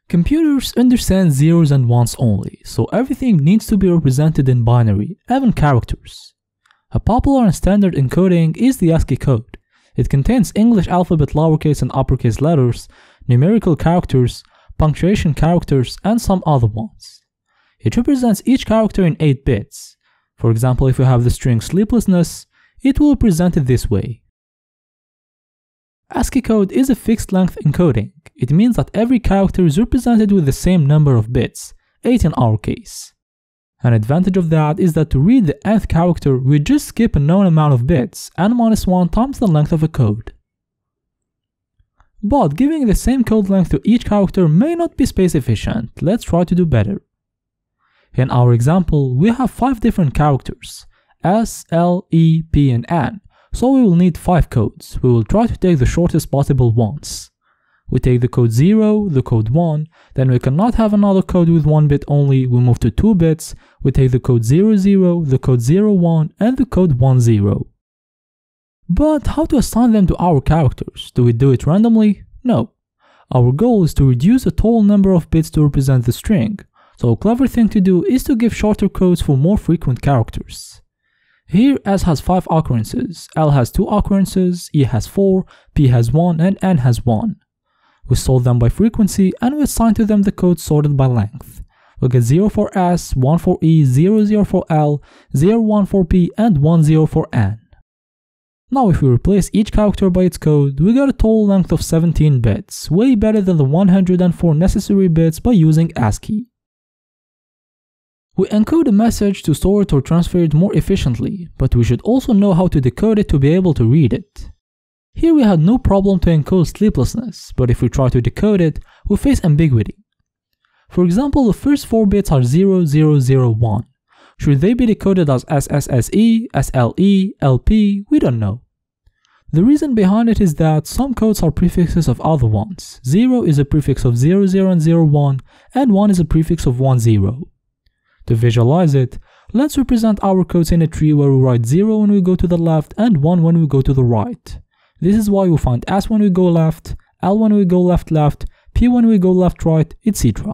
Computers understand zeros and ones only, so everything needs to be represented in binary, even characters. A popular and standard encoding is the Ascii Code. It contains English alphabet lowercase and uppercase letters, numerical characters, punctuation characters, and some other ones. It represents each character in 8 bits. For example, if you have the string sleeplessness, it will represent it this way. Ascii code is a fixed-length encoding. It means that every character is represented with the same number of bits, 8 in our case. An advantage of that is that to read the nth character, we just skip a known amount of bits, n-1 times the length of a code. But giving the same code length to each character may not be space efficient. Let's try to do better. In our example, we have 5 different characters, S, L, E, P, and N, so we will need 5 codes. We will try to take the shortest possible ones. We take the code 0, the code 1, then we cannot have another code with 1 bit only, we move to 2 bits, we take the code 00, the code 01, and the code 10. But how to assign them to our characters? Do we do it randomly? No. Our goal is to reduce the total number of bits to represent the string, so a clever thing to do is to give shorter codes for more frequent characters. Here S has 5 occurrences, L has 2 occurrences, E has 4, P has 1, and N has 1. We sort them by frequency and we assign to them the codes sorted by length. We get 0 for S, 1 for E, 00 for L, 01 for P, and 10 for N. Now if we replace each character by its code, we get a total length of 17 bits, way better than the 104 necessary bits by using ASCII. We encode a message to store it or transfer it more efficiently, but we should also know how to decode it to be able to read it. Here we had no problem to encode sleeplessness, but if we try to decode it, we face ambiguity. For example, the first 4 bits are 0001. Should they be decoded as SSSE, SLE, LP? We don't know. The reason behind it is that some codes are prefixes of other ones. 0 is a prefix of 00 and 01, and 1 is a prefix of 10. To visualize it, let's represent our codes in a tree where we write 0 when we go to the left and 1 when we go to the right. This is why we find S when we go left, L when we go left, P when we go left, etc.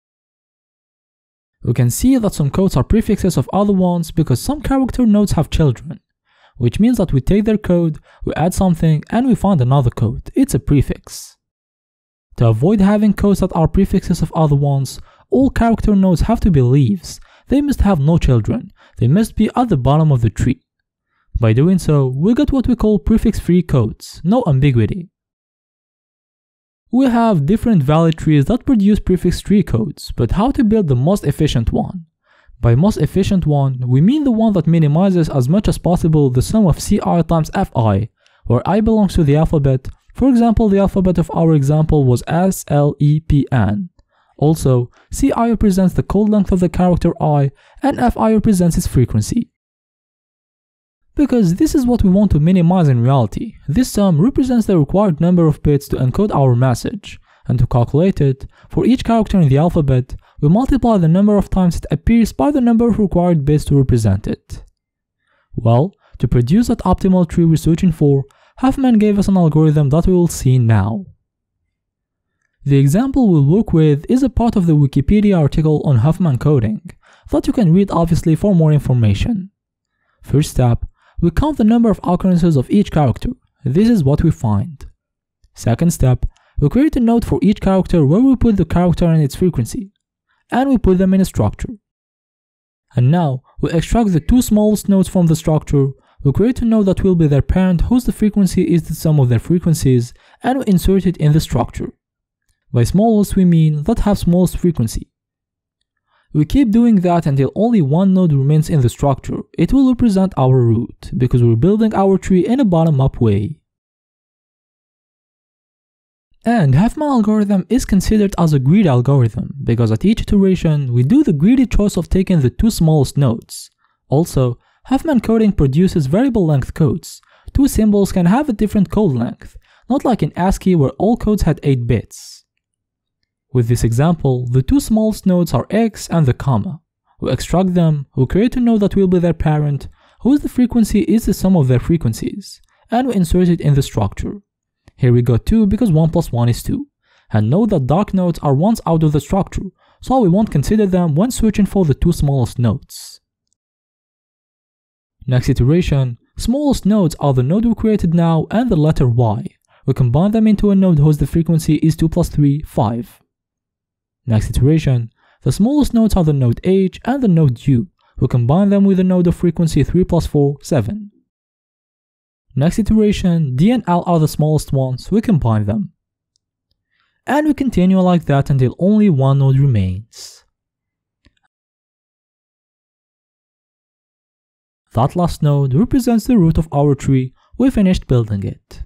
We can see that some codes are prefixes of other ones because some character nodes have children, which means that we take their code, we add something, and we find another code. It's a prefix. To avoid having codes that are prefixes of other ones, all character nodes have to be leaves. They must have no children. They must be at the bottom of the tree. By doing so, we get what we call prefix-free codes, no ambiguity. We have different valid trees that produce prefix-free codes, but how to build the most efficient one? By most efficient one, we mean the one that minimizes as much as possible the sum of Ci times Fi, where I belongs to the alphabet. For example, the alphabet of our example was S, L, E, P, N. Also, Ci represents the code length of the character I, and Fi represents its frequency. Because this is what we want to minimize in reality. This sum represents the required number of bits to encode our message, and to calculate it, for each character in the alphabet, we multiply the number of times it appears by the number of required bits to represent it. Well, to produce that optimal tree we're searching for, Huffman gave us an algorithm that we will see now. The example we'll work with is a part of the Wikipedia article on Huffman coding, that you can read obviously for more information. First step, we count the number of occurrences of each character. This is what we find. Second step, we create a node for each character where we put the character and its frequency, and we put them in a structure. And now, we extract the 2 smallest nodes from the structure, we create a node that will be their parent whose the frequency is the sum of their frequencies, and we insert it in the structure. By smallest we mean that have smallest frequency. We keep doing that until only one node remains in the structure. It will represent our root, because we're building our tree in a bottom-up way. And Huffman algorithm is considered as a greedy algorithm, because at each iteration we do the greedy choice of taking the 2 smallest nodes. Also, Huffman coding produces variable length codes. 2 symbols can have a different code length, not like in ASCII where all codes had 8 bits. With this example, the 2 smallest nodes are X and the comma. We extract them, we create a node that will be their parent, whose the frequency is the sum of their frequencies, and we insert it in the structure. Here we got 2 because 1 plus 1 is 2. And note that dark nodes are ones out of the structure, so we won't consider them when searching for the two smallest nodes. Next iteration, smallest nodes are the node we created now and the letter Y. We combine them into a node whose the frequency is 2 plus 3, 5. Next iteration, the smallest nodes are the node H and the node U. We combine them with a node of frequency 3 plus 4, 7. Next iteration, D and L are the smallest ones, we combine them. And we continue like that until only one node remains. That last node represents the root of our tree. We finished building it.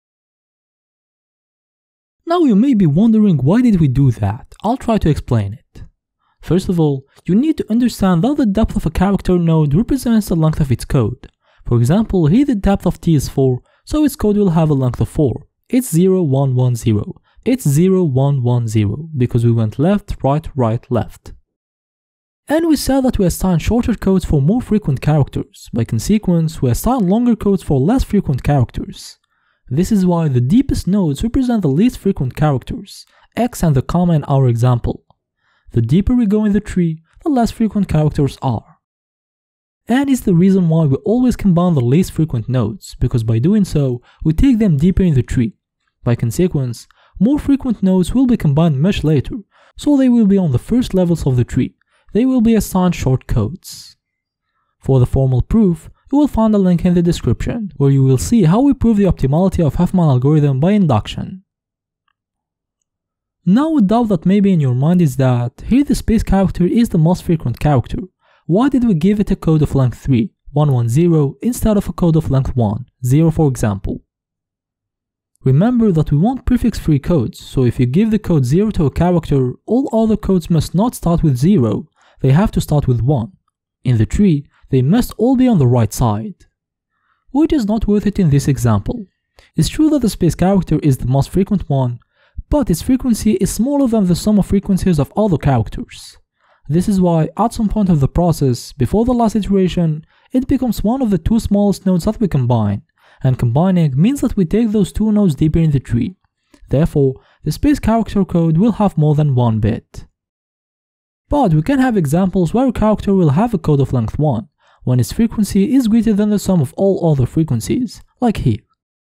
Now you may be wondering, why did we do that? I'll try to explain it. First of all, you need to understand that the depth of a character node represents the length of its code. For example, here the depth of T is 4, so its code will have a length of 4. It's 0, 1, 1, 0. It's 0, 1, 1, 0, because we went left, right, right, left. And we said that we assign shorter codes for more frequent characters. By consequence, we assign longer codes for less frequent characters. This is why the deepest nodes represent the least frequent characters, X and the comma in our example. The deeper we go in the tree, the less frequent characters are. And it's the reason why we always combine the least frequent nodes, because by doing so, we take them deeper in the tree. By consequence, more frequent nodes will be combined much later, so they will be on the first levels of the tree. They will be assigned short codes. For the formal proof, you will find a link in the description, where you will see how we prove the optimality of Huffman algorithm by induction. Now a doubt that may be in your mind is that, here the space character is the most frequent character. Why did we give it a code of length 3, 110, instead of a code of length 1, 0 for example? Remember that we want prefix-free codes, so if you give the code 0 to a character, all other codes must not start with 0, they have to start with 1. In the tree, they must all be on the right side. Which is not worth it in this example. It's true that the space character is the most frequent one, but its frequency is smaller than the sum of frequencies of other characters. This is why, at some point of the process, before the last iteration, it becomes one of the two smallest nodes that we combine, and combining means that we take those two nodes deeper in the tree. Therefore, the space character code will have more than one bit. But we can have examples where a character will have a code of length 1, when its frequency is greater than the sum of all other frequencies, like here.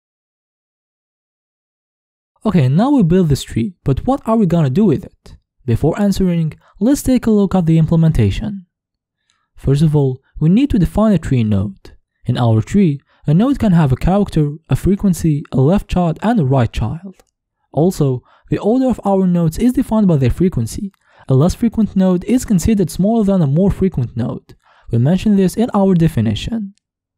Okay, now we build this tree, but what are we gonna do with it? Before answering, let's take a look at the implementation. First of all, we need to define a tree node. In our tree, a node can have a character, a frequency, a left child, and a right child. Also, the order of our nodes is defined by their frequency. A less frequent node is considered smaller than a more frequent node. We mentioned this in our definition.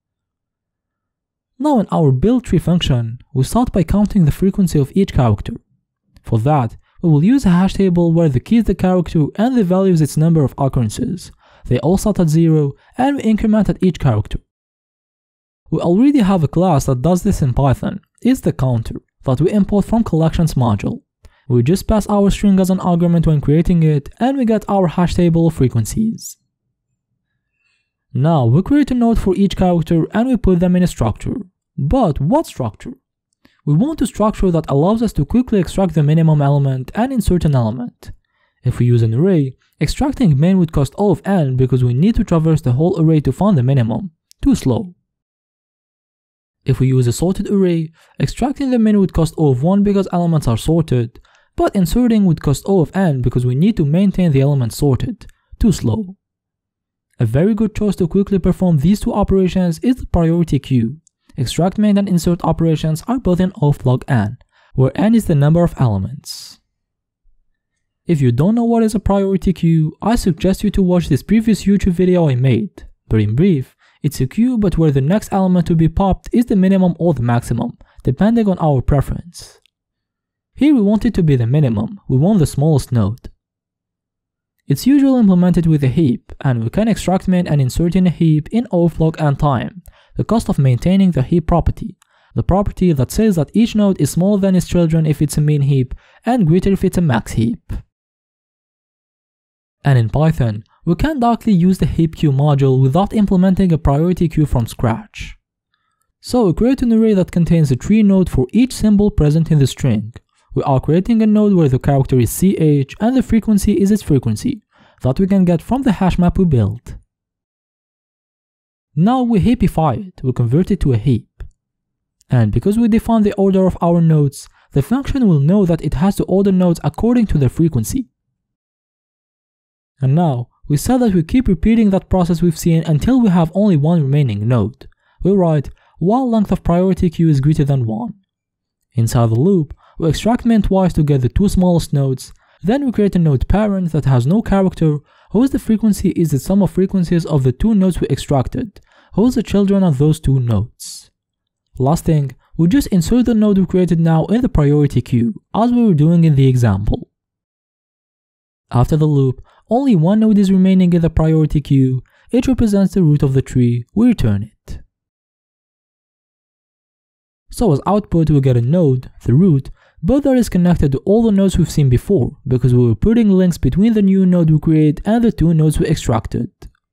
Now in our build tree function, we start by counting the frequency of each character. For that, we will use a hash table where the key is the character and the value is its number of occurrences. They all start at 0 and we increment at each character. We already have a class that does this in Python. It's the counter that we import from collections module. We just pass our string as an argument when creating it and we get our hash table of frequencies. Now we create a node for each character and we put them in a structure. But what structure? We want a structure that allows us to quickly extract the minimum element and insert an element. If we use an array, extracting main would cost O of n because we need to traverse the whole array to find the minimum. Too slow. If we use a sorted array, extracting the min would cost O of 1 because elements are sorted, but inserting would cost O of n because we need to maintain the elements sorted. Too slow. A very good choice to quickly perform these two operations is the priority queue. Extract main and insert operations are both in O of log n, where n is the number of elements. If you don't know what is a priority queue, I suggest you to watch this previous YouTube video I made. But in brief, it's a queue but where the next element to be popped is the minimum or the maximum, depending on our preference. Here we want it to be the minimum, we want the smallest node. It's usually implemented with a heap, and we can extract main and insert in a heap in O of log n time, the cost of maintaining the heap property, the property that says that each node is smaller than its children if it's a min heap and greater if it's a max heap. And in Python, we can directly use the heap queue module without implementing a priority queue from scratch. So we create an array that contains a tree node for each symbol present in the string. we are creating a node where the character is ch and the frequency is its frequency that we can get from the hash map we built. Now we heapify it, we convert it to a heap. And because we define the order of our nodes, the function will know that it has to order nodes according to their frequency. And now, we said that we keep repeating that process we've seen until we have only one remaining node. We write while length of priority queue is greater than 1. Inside the loop, we extract min twice to get the two smallest nodes, then we create a node parent that has no character, whose the frequency is the sum of frequencies of the two nodes we extracted, whose the children of those two nodes. Last thing, we just insert the node we created now in the priority queue, as we were doing in the example. After the loop, only one node is remaining in the priority queue, it represents the root of the tree, we return it. So as output we get a node, the root, but that is connected to all the nodes we've seen before, because we were putting links between the new node we create and the two nodes we extracted.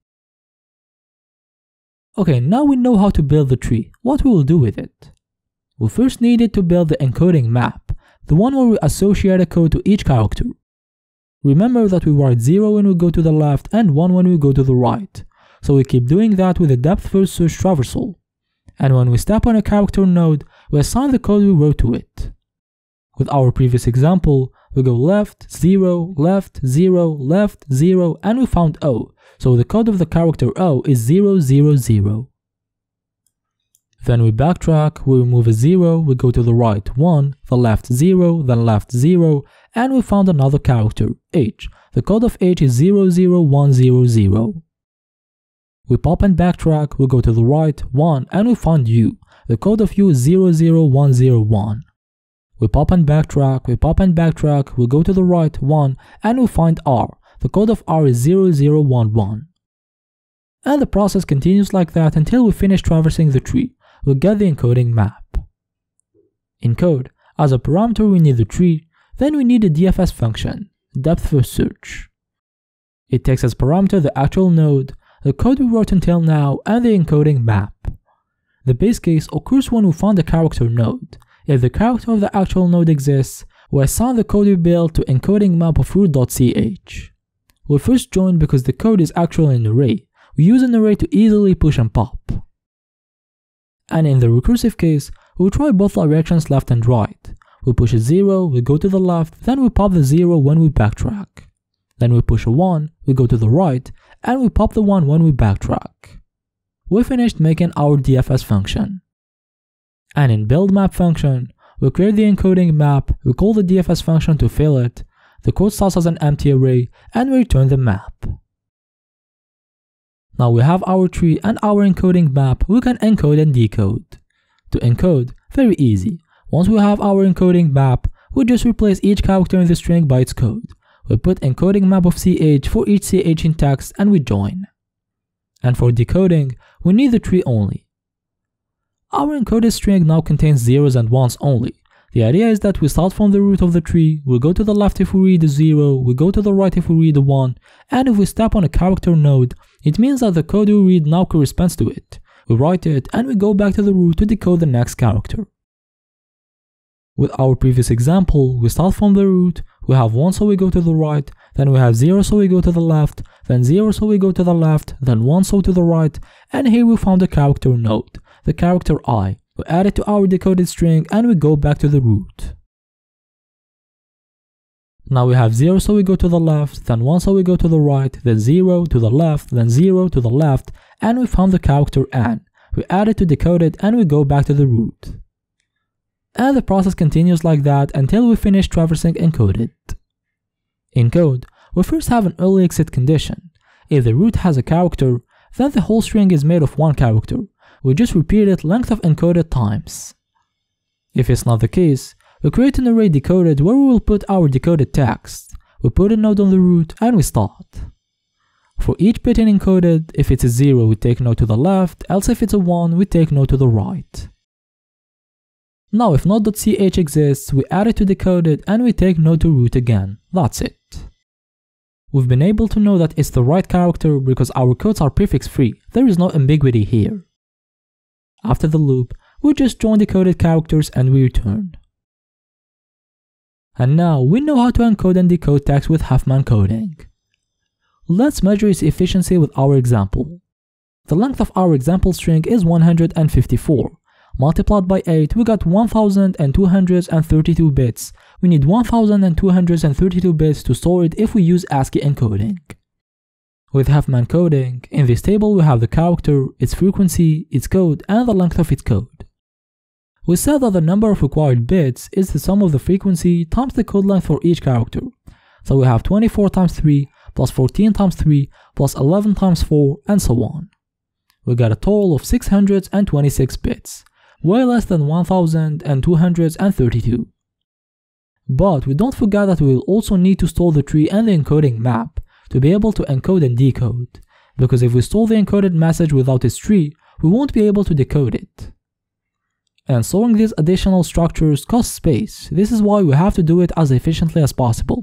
Okay, now we know how to build the tree. What we will do with it? We first needed to build the encoding map, the one where we associate a code to each character. Remember that we write 0 when we go to the left and 1 when we go to the right, so we keep doing that with the depth-first search traversal. And when we step on a character node, we assign the code we wrote to it. With our previous example, we go left, 0, left, 0, left, 0, and we found O, so the code of the character O is 0, 0, 0. Then we backtrack, we remove a 0, we go to the right 1, the left 0, then left 0, and we found another character, H. The code of H is 0, 0, 1, 0, 0. We pop and backtrack, we go to the right 1, and we find U. The code of U is 0, 0, 1, 0, 1. We pop and backtrack, we go to the right 1, and we find R. The code of R is 0, 0, 1, 1. And the process continues like that until we finish traversing the tree. We get the encoding map. In code, as a parameter we need the tree, then we need a DFS function, depth first search. It takes as parameter the actual node, the code we wrote until now, and the encoding map. The base case occurs when we find the character node. If the character of the actual node exists, we assign the code we built to encoding map of root.ch. We first join because the code is actually an array. We use an array to easily push and pop. And in the recursive case, we try both directions left and right. We push a 0, we go to the left, then we pop the 0 when we backtrack. Then we push a 1, we go to the right, and we pop the 1 when we backtrack. We finished making our DFS function. And in build map function, we create the encoding map, we call the DFS function to fill it, the code starts as an empty array, and we return the map. Now we have our tree and our encoding map, we can encode and decode. To encode, very easy. Once we have our encoding map, we just replace each character in the string by its code. We put encoding map of ch for each ch in text and we join. And for decoding, we need the tree only. Our encoded string now contains zeros and ones only. The idea is that we start from the root of the tree, we go to the left if we read a 0, we go to the right if we read a 1, and if we step on a character node, it means that the code we read now corresponds to it. We write it and we go back to the root to decode the next character. With our previous example, we start from the root, we have 1 so we go to the right, then we have 0 so we go to the left, then 0 so we go to the left, then 1 so to the right, and here we found a character node, the character I. We add it to our decoded string and we go back to the root. Now we have 0 so we go to the left, then 1 so we go to the right, then 0 to the left, then 0 to the left, and we found the character N. We add it to decode it and we go back to the root. And the process continues like that until we finish traversing encoded. In code, we first have an early exit condition. If the root has a character, then the whole string is made of one character. We just repeat it length of encoded times. If it's not the case, we create an array decoded where we will put our decoded text. We put a node on the root and we start. For each bit in encoded, if it's a 0 we take node to the left, else if it's a 1 we take node to the right. Now if node.ch exists, we add it to decoded and we take node to root again. That's it. We've been able to know that it's the right character because our codes are prefix-free. There is no ambiguity here. After the loop, we just join decoded characters and we return. And now we know how to encode and decode text with Huffman coding. Let's measure its efficiency with our example. The length of our example string is 154. Multiplied by 8, we got 1232 bits. We need 1232 bits to store it if we use ASCII encoding. With Huffman coding, in this table we have the character, its frequency, its code, and the length of its code. We said that the number of required bits is the sum of the frequency times the code length for each character. So we have 24 times 3, plus 14 times 3, plus 11 times 4, and so on. We got a total of 626 bits, way less than 1232. But we don't forget that we will also need to store the tree and the encoding map to be able to encode and decode, because if we store the encoded message without its tree, we won't be able to decode it. And storing these additional structures costs space. This is why we have to do it as efficiently as possible.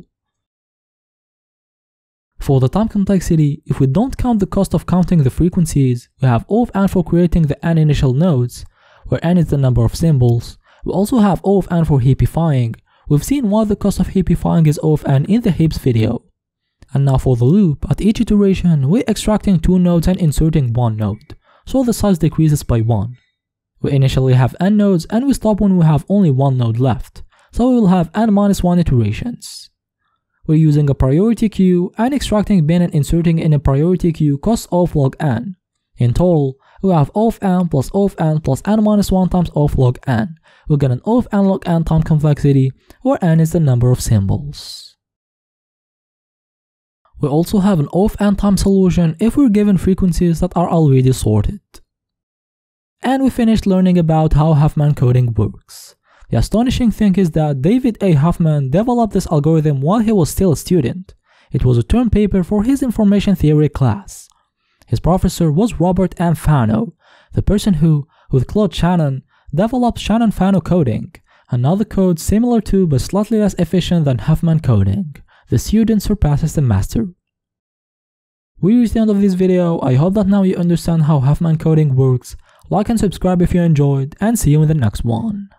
For the time complexity, if we don't count the cost of counting the frequencies, we have O of n for creating the n initial nodes, where n is the number of symbols. We also have O of n for heapifying. We've seen why the cost of heapifying is O of n in the heaps video. And now for the loop, at each iteration, we're extracting 2 nodes and inserting 1 node, so the size decreases by 1. We initially have n nodes and we stop when we have only 1 node left, so we will have n-1 iterations. We're using a priority queue, and extracting bin and inserting in a priority queue costs O of log n. In total, we have O of n plus O of n plus n-1 times O of log n. We get an O of n log n time complexity, where n is the number of symbols. We also have an O of n time solution if we're given frequencies that are already sorted. And we finished learning about how Huffman coding works. The astonishing thing is that David A. Huffman developed this algorithm while he was still a student. It was a term paper for his information theory class. His professor was Robert M. Fano, the person who, with Claude Shannon, developed Shannon-Fano coding, another code similar to but slightly less efficient than Huffman coding. The student surpasses the master. We reached the end of this video. I hope that now you understand how Huffman coding works. Like and subscribe if you enjoyed, and see you in the next one.